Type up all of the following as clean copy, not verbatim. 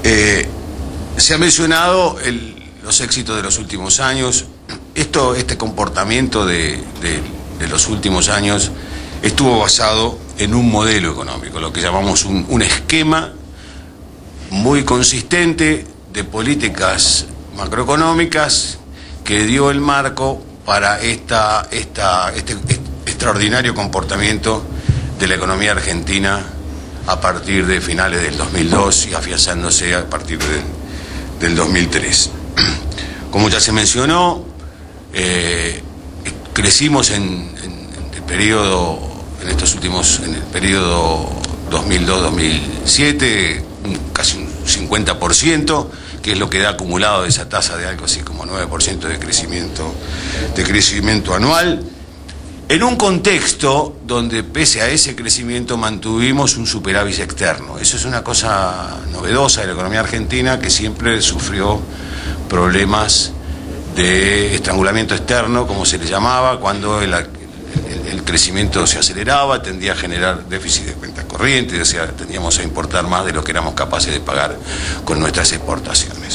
Se ha mencionado los éxitos de los últimos años. Este comportamiento de los últimos años estuvo basado en un modelo económico, lo que llamamos un esquema muy consistente de políticas macroeconómicas que dio el marco para este extraordinario comportamiento de la economía argentina a partir de finales del 2002 y afianzándose a partir del 2003. Como ya se mencionó, crecimos en el periodo 2002-2007 casi un 50%, que es lo que da acumulado de esa tasa de algo así como 9% de crecimiento anual, en un contexto donde pese a ese crecimiento mantuvimos un superávit externo. Eso es una cosa novedosa de la economía argentina, que siempre sufrió problemas de estrangulamiento externo, como se le llamaba, cuando el crecimiento se aceleraba, tendía a generar déficit de cuentas corrientes, o sea, tendíamos a importar más de lo que éramos capaces de pagar con nuestras exportaciones.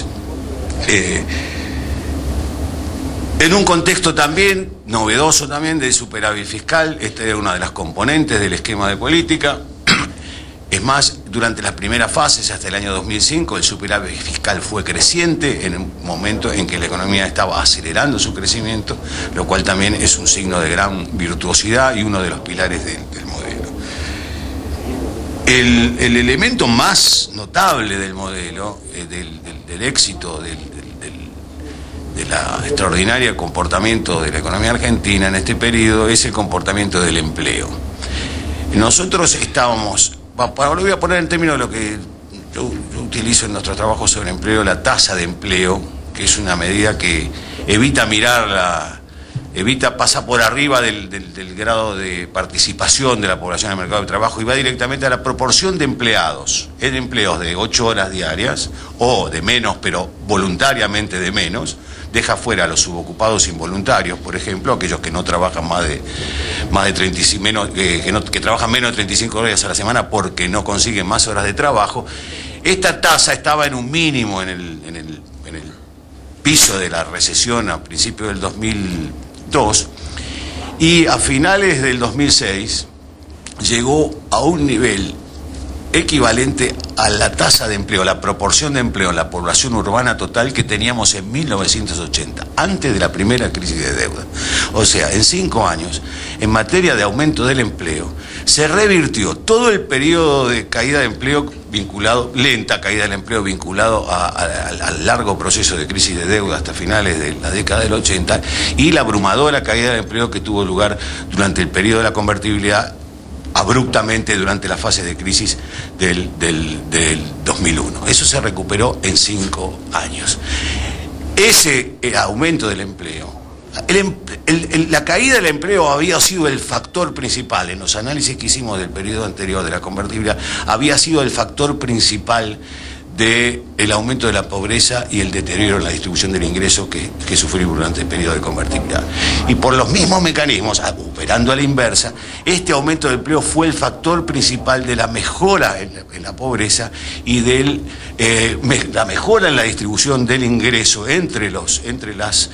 En un contexto también novedoso también de superávit fiscal, esta era una de las componentes del esquema de política. Es más, durante las primeras fases, hasta el año 2005, el superávit fiscal fue creciente en un momento en que la economía estaba acelerando su crecimiento, lo cual también es un signo de gran virtuosidad y uno de los pilares del modelo. El elemento más notable del modelo, del éxito, del extraordinario comportamiento de la economía argentina en este periodo, es el comportamiento del empleo. Nosotros estábamos... Lo voy a poner en términos de lo que yo utilizo en nuestro trabajo sobre empleo, la tasa de empleo, que es una medida que pasa por arriba del grado de participación de la población en el mercado de trabajo y va directamente a la proporción de empleados, en empleos de 8 horas diarias o de menos, pero voluntariamente de menos. Deja fuera a los subocupados involuntarios, por ejemplo, aquellos que no trabajan que trabajan menos de 35 horas a la semana porque no consiguen más horas de trabajo. Esta tasa estaba en un mínimo en el piso de la recesión a principios del 2002 y a finales del 2006 llegó a un nivel equivalente a la tasa de empleo, la proporción de empleo en la población urbana total que teníamos en 1980, antes de la primera crisis de deuda. O sea, en 5 años, en materia de aumento del empleo, se revirtió todo el periodo de caída de empleo lenta caída del empleo vinculado al largo proceso de crisis de deuda hasta finales de la década del 80 y la abrumadora caída de empleo que tuvo lugar durante el periodo de la convertibilidad abruptamente durante la fase de crisis del 2001. Eso se recuperó en 5 años. Ese aumento del empleo, la caída del empleo había sido el factor principal, en los análisis que hicimos del periodo anterior de la convertibilidad, había sido el factor principal del aumento de la pobreza y el deterioro en la distribución del ingreso que sufrimos durante el periodo de convertibilidad. Y por los mismos mecanismos, operando a la inversa, este aumento del empleo fue el factor principal de la mejora en la pobreza y de la mejora en la distribución del ingreso entre las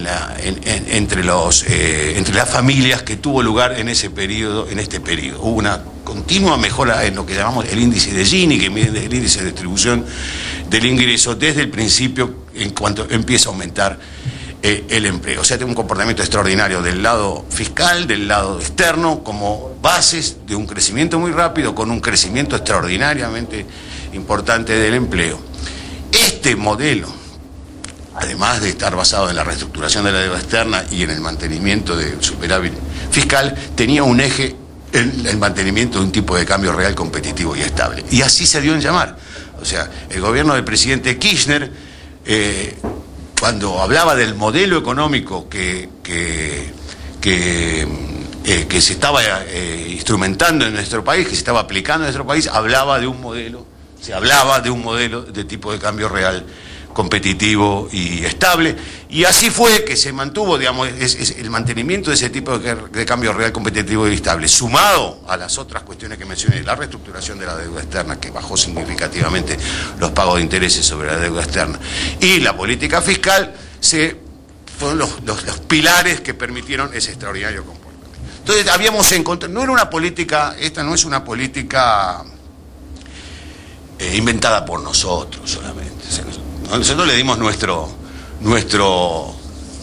familias que tuvo lugar en este periodo. Hubo una continua mejora en lo que llamamos el índice de Gini, que mide el índice de distribución del ingreso desde el principio en cuanto empieza a aumentar el empleo. O sea, tiene un comportamiento extraordinario del lado fiscal, del lado externo, como bases de un crecimiento muy rápido, con un crecimiento extraordinariamente importante del empleo. Este modelo, además de estar basado en la reestructuración de la deuda externa y en el mantenimiento del superávit fiscal, tenía un eje en el mantenimiento de un tipo de cambio real competitivo y estable. Y así se dio en llamar. O sea, el gobierno del presidente Kirchner, cuando hablaba del modelo económico que se estaba instrumentando en nuestro país, que se estaba aplicando en nuestro país, se hablaba de un modelo de tipo de cambio real competitivo y estable, y así fue que se mantuvo, digamos, el mantenimiento de ese tipo de cambio real, competitivo y estable, sumado a las otras cuestiones que mencioné, la reestructuración de la deuda externa, que bajó significativamente los pagos de intereses sobre la deuda externa, y la política fiscal, fueron los pilares que permitieron ese extraordinario comportamiento. Entonces habíamos encontrado, no era una política, esta no es una política inventada por nosotros solamente. Nosotros le dimos nuestro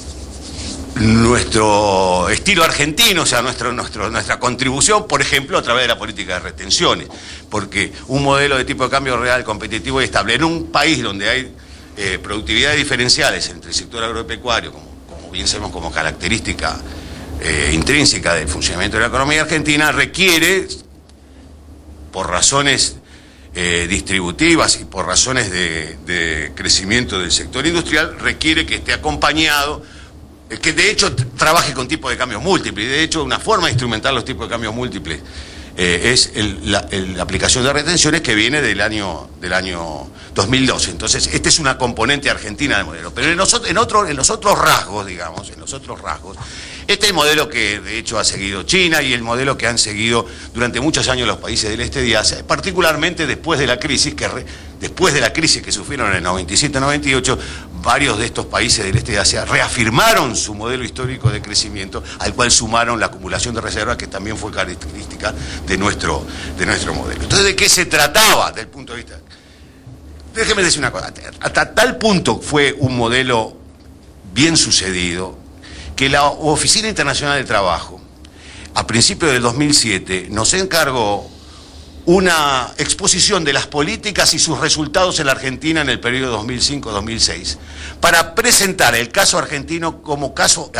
estilo argentino, o sea, nuestra contribución, por ejemplo, a través de la política de retenciones, porque un modelo de tipo de cambio real, competitivo y estable, en un país donde hay productividades diferenciales entre el sector agropecuario, como bien sabemos como característica intrínseca del funcionamiento de la economía argentina, requiere, por razones distributivas y por razones de crecimiento del sector industrial, requiere que esté acompañado, que de hecho trabaje con tipos de cambios múltiples. De hecho, una forma de instrumentar los tipos de cambios múltiples es la aplicación de retenciones, que viene del año 2012. Entonces, esta es una componente argentina del modelo. Pero en los otros rasgos, digamos, este es el modelo que de hecho ha seguido China y el modelo que han seguido durante muchos años los países del este de Asia, particularmente después de la crisis que sufrieron en el 97-98, varios de estos países del este de Asia reafirmaron su modelo histórico de crecimiento, al cual sumaron la acumulación de reservas, que también fue característica de nuestro modelo. Entonces, ¿de qué se trataba desde el punto de vista? Déjeme decir una cosa, hasta tal punto fue un modelo bien sucedido, que la Oficina Internacional del Trabajo, a principios del 2007, nos encargó una exposición de las políticas y sus resultados en la Argentina en el periodo 2005-2006, para presentar el caso argentino como caso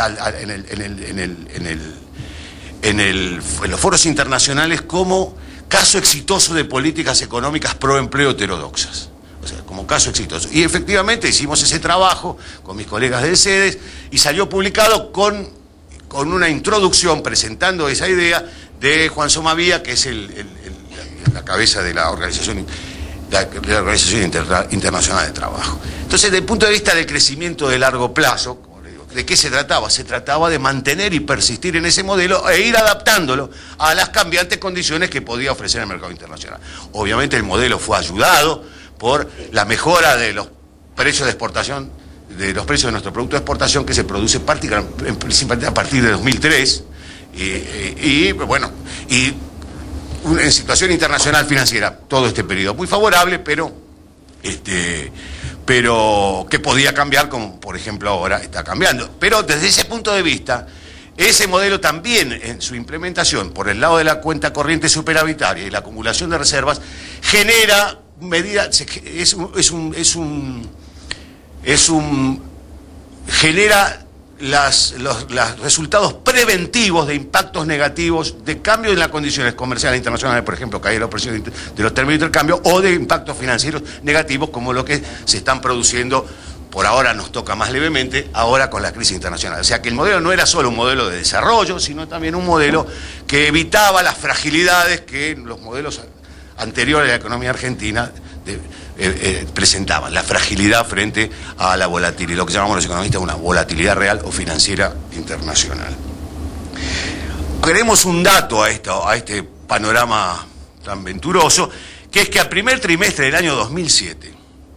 en los foros internacionales como caso exitoso de políticas económicas pro empleo heterodoxas. O sea, como caso exitoso. Y efectivamente hicimos ese trabajo con mis colegas del CEDES y salió publicado con una introducción presentando esa idea de Juan Somavía, que es la cabeza de la Organización Internacional de Trabajo. Entonces, desde el punto de vista del crecimiento de largo plazo, como le digo, ¿de qué se trataba? Se trataba de mantener y persistir en ese modelo e ir adaptándolo a las cambiantes condiciones que podía ofrecer el mercado internacional. Obviamente el modelo fue ayudado por la mejora de los precios de exportación, de los precios de nuestro producto de exportación, que se produce principalmente a partir de 2003, y en situación internacional financiera todo este periodo muy favorable, pero que podía cambiar, como por ejemplo ahora está cambiando. Pero desde ese punto de vista, ese modelo también en su implementación por el lado de la cuenta corriente superavitaria y la acumulación de reservas genera genera los resultados preventivos de impactos negativos de cambio en las condiciones comerciales internacionales, por ejemplo, caída de los precios de los términos de intercambio, o de impactos financieros negativos como lo que se están produciendo. Por ahora nos toca más levemente, ahora con la crisis internacional. O sea que el modelo no era solo un modelo de desarrollo, sino también un modelo que evitaba las fragilidades que los modelos anteriores a la economía argentina presentaban. La fragilidad frente a la volatilidad, lo que llamamos los economistas una volatilidad real o financiera internacional. Agreguemos un dato a este panorama tan venturoso, que es que al primer trimestre del año 2007,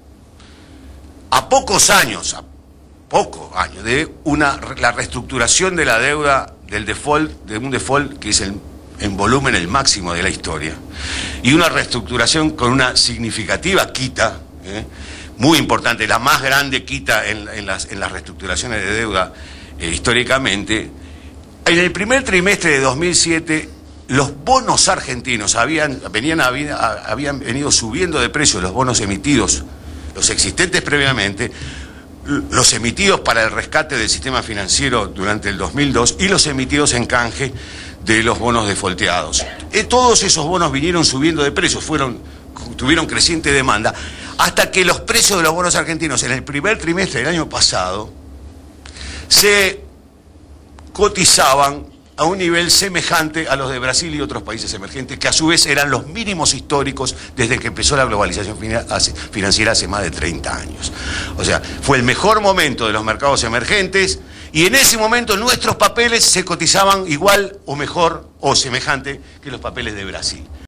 a pocos años de la reestructuración de la deuda de un default que es en volumen el máximo de la historia, y una reestructuración con una significativa quita, muy importante, la más grande quita en las reestructuraciones de deuda históricamente. En el primer trimestre de 2007, los bonos argentinos habían venido subiendo de precio, los bonos emitidos, los existentes previamente, los emitidos para el rescate del sistema financiero durante el 2002 y los emitidos en canje de los bonos defolteados. Todos esos bonos vinieron subiendo de precios, tuvieron creciente demanda, hasta que los precios de los bonos argentinos en el primer trimestre del año pasado se cotizaban a un nivel semejante a los de Brasil y otros países emergentes, que a su vez eran los mínimos históricos desde que empezó la globalización financiera hace más de 30 años. O sea, fue el mejor momento de los mercados emergentes, y en ese momento nuestros papeles se cotizaban igual o mejor o semejante que los papeles de Brasil.